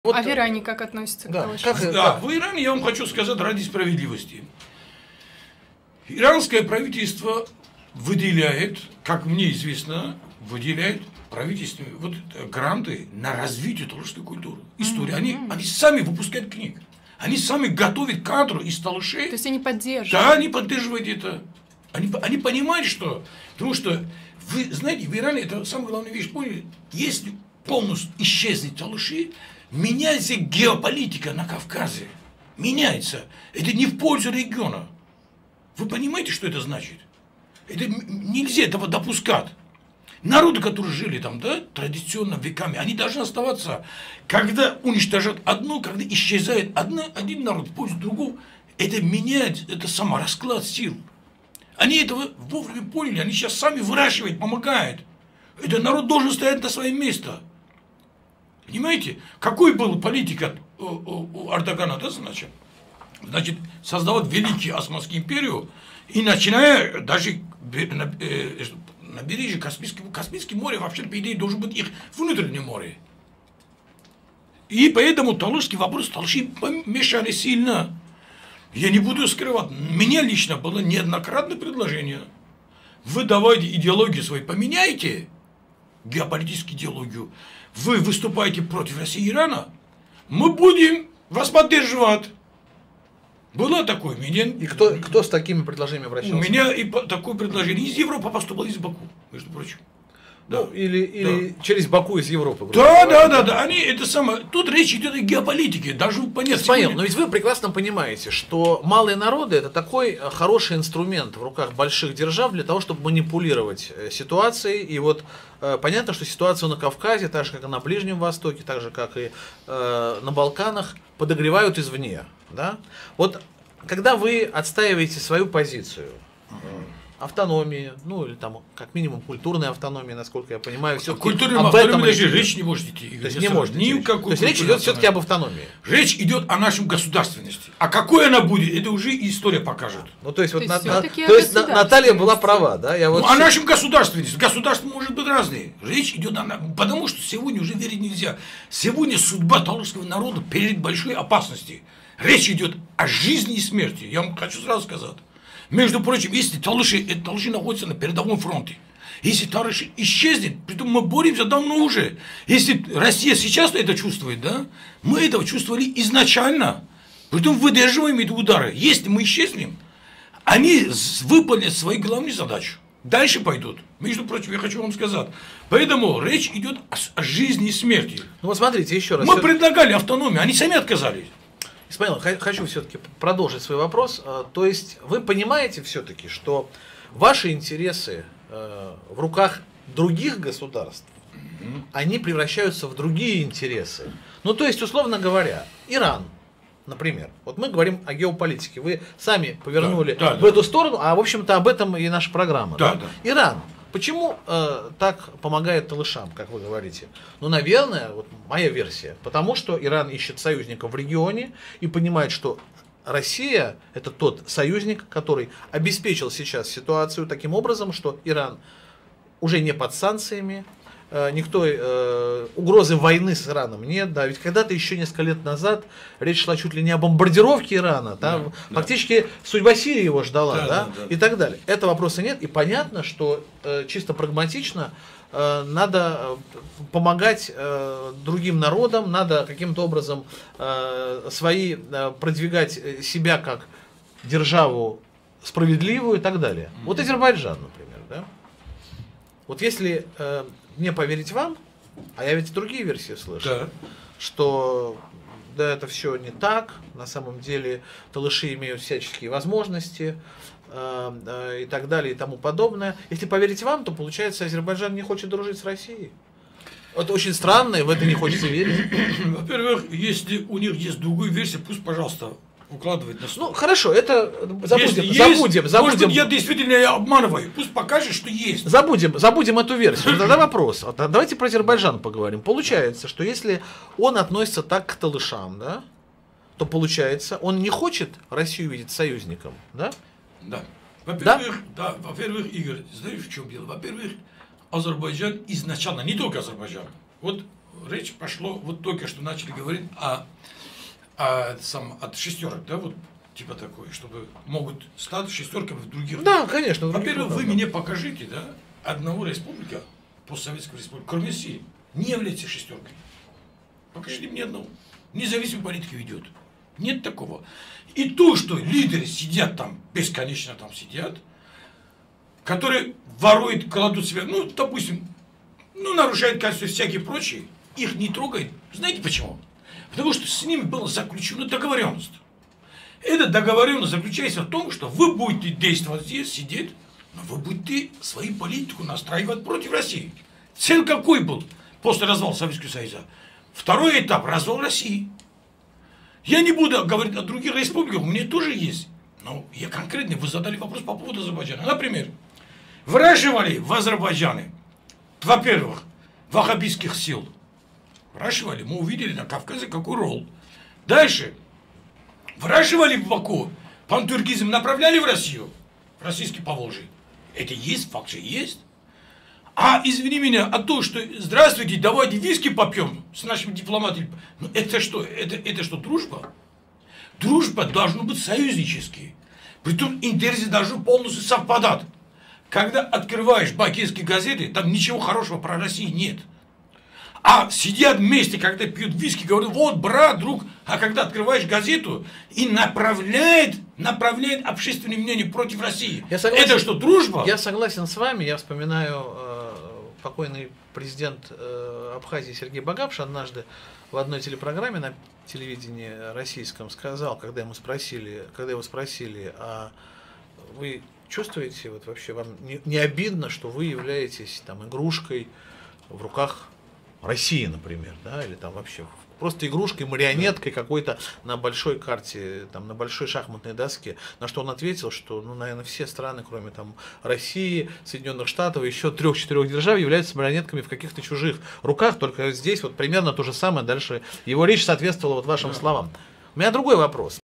Вот, а в Иране как относятся к Талышам? Да, в Иране, я вам хочу сказать ради справедливости. Иранское правительство выделяет, как мне известно, выделяет правительству вот гранты на развитие талышской культуры, истории. Они сами выпускают книг. Они сами готовят кадры из талышей. То есть они поддерживают? Да, они поддерживают это. Они понимают, что... Потому что, вы знаете, в Иране это самая главная вещь, поняли? Если полностью исчезнет талыши, меняется геополитика на Кавказе. Меняется. Это не в пользу региона. Вы понимаете, что это значит? Это нельзя этого допускать. Народы, которые жили там, да, традиционно веками, они должны оставаться. Когда уничтожат одно, когда исчезает один народ в пользу другого, это меняет, это саморасклад сил. Они этого вовремя поняли, они сейчас сами выращивают, помогают. Этот народ должен стоять на своем месте. Понимаете? Какой был политика у Эрдогана, да, значит, создавать Великую Османскую империю, и начиная даже на бережье Каспийское море, вообще, по идее, должен быть их внутреннее море. И поэтому талышский вопрос, талыши мешали сильно. Я не буду скрывать, мне лично было неоднократное предложение. Вы давайте идеологию свою поменяйте, геополитическую идеологию. Вы выступаете против России и Ирана, мы будем вас поддерживать. Было такое. И кто с такими предложениями обращался? У меня и такое предложение из Европы поступало, из Баку, между прочим. Да. Ну, или через Баку из Европы. Да. Они это самое. Тут речь идет о геополитике, даже понять. Понятно, но ведь вы прекрасно понимаете, что малые народы это такой хороший инструмент в руках больших держав для того, чтобы манипулировать ситуацией. И вот понятно, что ситуацию на Кавказе, так же как и на Ближнем Востоке, так же как и на Балканах, подогревают извне. Да? Вот когда вы отстаиваете свою позицию, автономии, ну или там как минимум культурной автономии, насколько я понимаю, все-таки культурной автономии даже речь не может идти. То есть не может идти. То есть речь идет все-таки об автономии. Речь идет о нашей государственности. А какой она будет, это уже история покажет. Ну то есть вот Наталья была права, да? О нашем государственности. Государство может быть разное. Речь идет о... Потому что сегодня уже верить нельзя. Сегодня судьба талышского народа перед большой опасностью. Речь идет о жизни и смерти. Я вам хочу сразу сказать. Между прочим, если талыши находятся на передовом фронте, если талыши исчезнет, притом мы боремся давно уже. Если Россия сейчас это чувствует, да, мы этого чувствовали изначально. Притом выдерживаем эти удары. Если мы исчезнем, они выполнят свою главную задачу. Дальше пойдут. Между прочим, я хочу вам сказать. Поэтому речь идет о жизни и смерти. Ну вот смотрите, еще раз. Мы предлагали автономию, они сами отказались. Исмаил, хочу все-таки продолжить свой вопрос. То есть вы понимаете все-таки, что ваши интересы в руках других государств, они превращаются в другие интересы. Ну то есть, условно говоря, Иран, например, вот мы говорим о геополитике, вы сами повернули в эту сторону, а в общем-то об этом и наша программа. Да? Иран. Почему так помогает талышам, как вы говорите? Ну, наверное, вот моя версия. Потому что Иран ищет союзников в регионе и понимает, что Россия – это тот союзник, который обеспечил сейчас ситуацию таким образом, что Иран уже не под санкциями, угрозы войны с Ираном нет, да, ведь когда-то еще несколько лет назад речь шла чуть ли не о бомбардировке Ирана, фактически судьба Сирии его ждала, и так далее. Этого вопроса нет, и понятно, что чисто прагматично надо помогать другим народам, надо каким-то образом продвигать себя как державу справедливую и так далее. Вот Азербайджан, например, да? Вот если не поверить вам, а я ведь другие версии слышал, что да, это все не так, на самом деле талыши имеют всяческие возможности и так далее и тому подобное. Если поверить вам, то получается, Азербайджан не хочет дружить с Россией. Это очень странно, и в это не хочется верить. Во-первых, если у них есть другая версия, пусть, пожалуйста, укладывает на стол. Ну, хорошо, это забудем. Может быть, я действительно обманываю. Пусть покажет, что есть. Забудем эту версию. Тогда вопрос. Давайте про Азербайджан поговорим. Получается, что если он относится так к талышам, да, то получается, он не хочет Россию видеть союзником, да? Да. Во-первых, Игорь, знаешь, в чем дело? Во-первых, Азербайджан изначально, не только Азербайджан. Вот речь пошло, вот только что начали говорить от шестерок, да, вот типа такое, чтобы могут стать шестерками в других. Да, конечно. Во-первых, вы мне покажите, да, одного республика, постсоветского республика, кроме России, не является шестеркой. Покажите мне одного. Независимую политику ведет. Нет такого. И то, что лидеры сидят там, бесконечно там сидят, которые воруют, кладут себя, ну, допустим, ну, нарушают Конституцию всякие прочие, их не трогают. Знаете почему? Потому что с ними была заключена договоренность. Эта договоренность заключается в том, что вы будете действовать здесь, сидеть, но вы будете свою политику настраивать против России. Цель какой был после развала Советского Союза? Второй этап – развал России. Я не буду говорить о других республиках, у меня тоже есть. Но я конкретно, вы задали вопрос по поводу Азербайджана. Например, выращивали в Азербайджане, во-первых, ваххабистских сил. Выращивали, мы увидели на Кавказе какой ролл. Дальше. Выращивали в Баку, пантюркизм направляли в Россию, в российский Поволжье. Это есть, факт же есть. А извини меня, а то, что здравствуйте, давайте виски попьем с нашими дипломатами. Ну это что? Это что, дружба? Дружба должна быть союзнической. Притом интересы должны полностью совпадать. Когда открываешь бакинские газеты, там ничего хорошего про Россию нет. А сидят вместе, когда пьют виски, говорят, вот, брат, друг. А когда открываешь газету и направляет общественное мнение против России. Это что, дружба? Я согласен с вами. Я вспоминаю покойный президент Абхазии Сергей Багапш однажды в одной телепрограмме на телевидении российском сказал, когда его спросили, а вы чувствуете, вот вообще вам не обидно, что вы являетесь там игрушкой в руках России, например, да, или там вообще просто игрушкой, марионеткой какой-то на большой карте, там, на большой шахматной доске. На что он ответил, что, ну, наверное, все страны, кроме там России, Соединенных Штатов, еще 3-4 держав являются марионетками в каких-то чужих руках, только здесь вот примерно то же самое. Дальше его речь соответствовала вот вашим словам. У меня другой вопрос.